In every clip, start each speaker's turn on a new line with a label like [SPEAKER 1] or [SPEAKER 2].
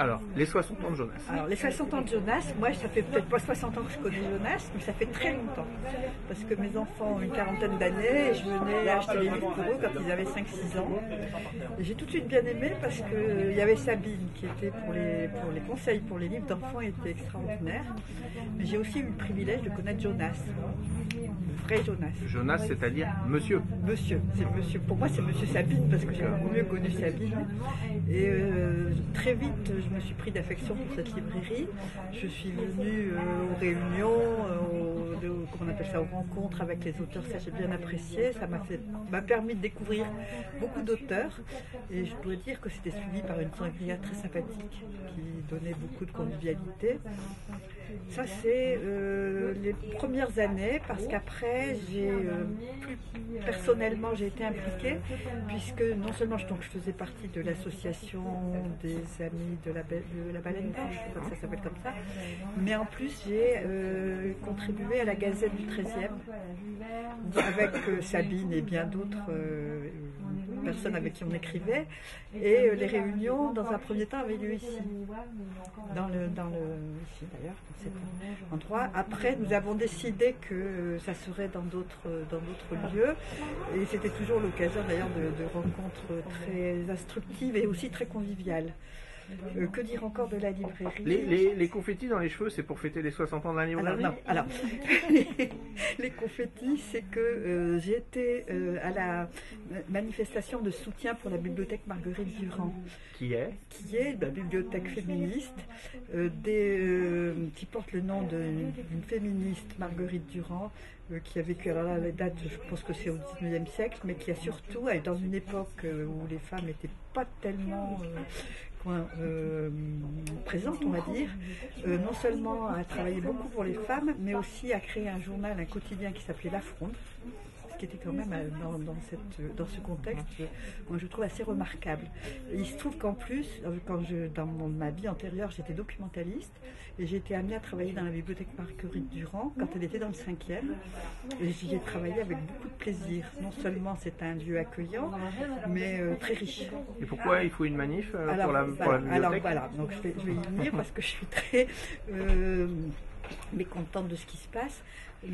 [SPEAKER 1] Alors, les 60 ans de Jonas.
[SPEAKER 2] Alors, les 60 ans de Jonas, moi, ça fait peut-être pas 60 ans que je connais Jonas, mais ça fait très longtemps. Parce que mes enfants ont une quarantaine d'années et je venais acheter les livres pour eux quand ils avaient 5-6 ans. Et j'ai tout de suite bien aimé parce qu'il y avait Sabine qui était pour les conseils pour les livres d'enfants, était extraordinaire. Mais j'ai aussi eu le privilège de connaître Jonas. Le vrai Jonas.
[SPEAKER 1] Jonas, c'est-à-dire monsieur.
[SPEAKER 2] Monsieur. Pour moi, c'est monsieur Sabine parce que j'ai beaucoup mieux connu Sabine. Et très vite, je me suis pris d'affection pour cette librairie. Je suis venue aux réunions, comment on appelle ça, aux rencontres avec les auteurs. Ça, j'ai bien apprécié. Ça m'a permis de découvrir beaucoup d'auteurs. Et je dois dire que c'était suivi par une librairie très sympathique qui donnait beaucoup de convivialité. Ça, c'est les premières années, parce qu'après, plus personnellement, j'ai été impliquée, puisque non seulement je faisais partie de l'association des amis de la baleine blanche, ça s'appelle comme ça, mais en plus, j'ai contribué à la Gazette du 13e, avec Sabine et bien d'autres personnes avec qui on écrivait, et les réunions, dans un premier temps, avaient lieu ici, ici d'ailleurs, dans cet endroit. Après, nous avons décidé que ça serait dans d'autres lieux, et c'était toujours l'occasion d'ailleurs de rencontres très instructives et aussi très conviviales. Que dire encore de la librairie?
[SPEAKER 1] Les confettis dans les cheveux, c'est pour fêter les 60 ans de la librairie?
[SPEAKER 2] Alors, les confettis, c'est que j'ai été à la manifestation de soutien pour la bibliothèque Marguerite Durand.
[SPEAKER 1] Qui est
[SPEAKER 2] la bibliothèque féministe, qui porte le nom d'une féministe, Marguerite Durand, qui a vécu, alors là, la date, je pense que c'est au 19e siècle, mais qui a surtout, dans une époque où les femmes n'étaient pas tellement présente, on va dire, non seulement à travailler beaucoup pour les femmes, mais aussi à créer un journal, un quotidien qui s'appelait La Fronde, ce qui était quand même dans ce contexte, moi je trouve assez remarquable. Et il se trouve qu'en plus, dans ma vie antérieure, j'étais documentaliste et j'ai été amenée à travailler dans la bibliothèque Marguerite Durand quand elle était dans le 5e. Et j'y ai travaillé avec beaucoup de plaisir. Non seulement c'est un lieu accueillant, mais très riche.
[SPEAKER 1] Et pourquoi il faut une manif pour la bibliothèque?
[SPEAKER 2] Alors voilà, donc je vais y venir parce que je suis très mécontente de ce qui se passe.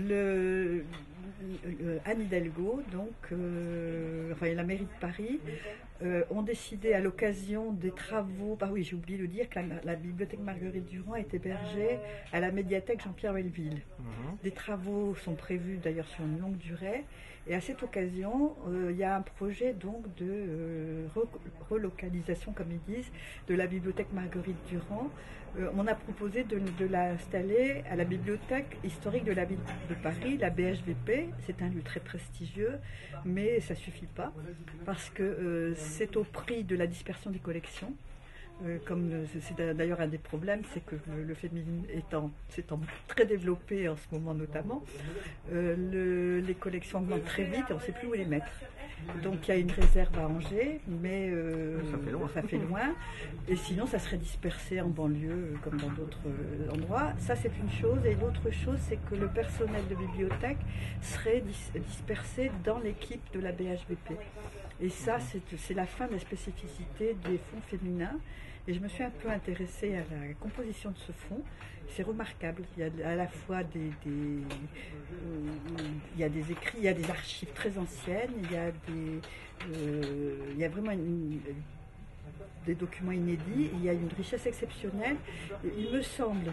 [SPEAKER 2] Anne Hidalgo, donc, et la mairie de Paris, ont décidé à l'occasion des travaux, oui, j'ai oublié de dire que la bibliothèque Marguerite Durand est hébergée à la médiathèque Jean-Pierre Melville. Des travaux sont prévus d'ailleurs sur une longue durée, et à cette occasion, il y a un projet donc de relocalisation, comme ils disent, de la bibliothèque Marguerite Durand. On a proposé de l'installer à la bibliothèque historique de la ville de Paris, la BHVP. C'est un lieu très prestigieux, mais ça ne suffit pas, parce que c'est au prix de la dispersion des collections. Comme c'est d'ailleurs un des problèmes, c'est que le féminisme s'étant très développé en ce moment notamment, les collections augmentent très vite et on ne sait plus où les mettre. Donc il y a une réserve à Angers, mais ça fait loin. Et sinon, ça serait dispersé en banlieue, comme dans d'autres endroits. Ça, c'est une chose. Et l'autre chose, c'est que le personnel de bibliothèque serait dispersé dans l'équipe de la BHVP. Et ça, c'est la fin de la spécificité des fonds féminins. Et je me suis un peu intéressée à la composition de ce fonds. C'est remarquable. Il y a à la fois il y a des écrits, il y a des archives très anciennes, il y a vraiment des documents inédits, il y a une richesse exceptionnelle. Et il me semble,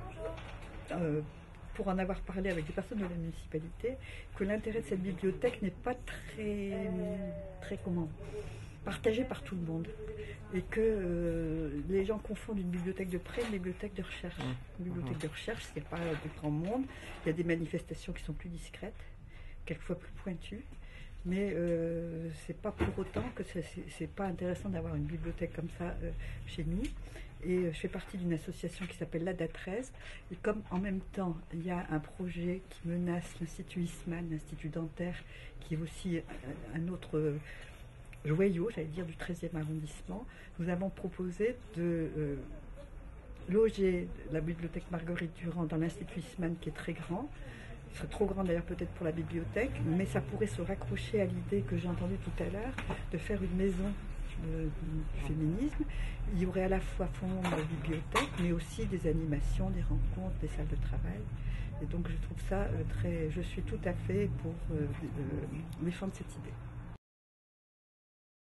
[SPEAKER 2] pour en avoir parlé avec des personnes de la municipalité, que l'intérêt de cette bibliothèque n'est pas très partagé par tout le monde, et que les gens confondent une bibliothèque de prêt et une bibliothèque de recherche. Une bibliothèque de recherche, c'est pas du grand monde, il y a des manifestations qui sont plus discrètes, quelquefois plus pointues, mais c'est pas pour autant que c'est pas intéressant d'avoir une bibliothèque comme ça chez nous. Et je fais partie d'une association qui s'appelle l'ADA 13. Et comme en même temps, il y a un projet qui menace l'Institut Eastman, l'Institut dentaire, qui est aussi un autre joyau, j'allais dire, du 13e arrondissement, nous avons proposé de loger la bibliothèque Marguerite Durand dans l'Institut Eastman, qui est très grand. Ce serait trop grand d'ailleurs peut-être pour la bibliothèque, mais ça pourrait se raccrocher à l'idée que j'ai entendue tout à l'heure de faire une maison du féminisme. Il y aurait à la fois fond de bibliothèque, mais aussi des animations, des rencontres, des salles de travail. Et donc je trouve ça je suis tout à fait pour défendre cette idée.